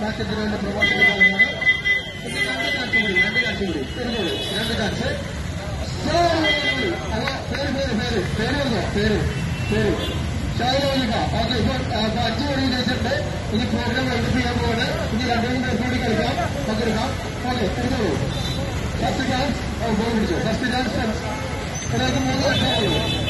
പാക്കേജിന്റെ പ്രവർത്തനങ്ങളാണ്. രണ്ട് കാഴ്ച പേര് ഷായിലിക്ക. ഓക്കെ, ഇപ്പൊ 5 മണി ജയിച്ചിട്ടുണ്ട്. ഇനി പ്രോഗ്രാം വൈകിട്ട് ചെയ്യാൻ പോവാണ്. ഇനി 2 പേർക്ക് കൂടി കളിക്കാം, പങ്കെടുക്കാം. ഓക്കെ, എടുത്തോളൂ. ഫസ്റ്റ് ചാൻസ് ബോൾ പിടിച്ചു. First chance 3 വർഷമുള്ളൂ.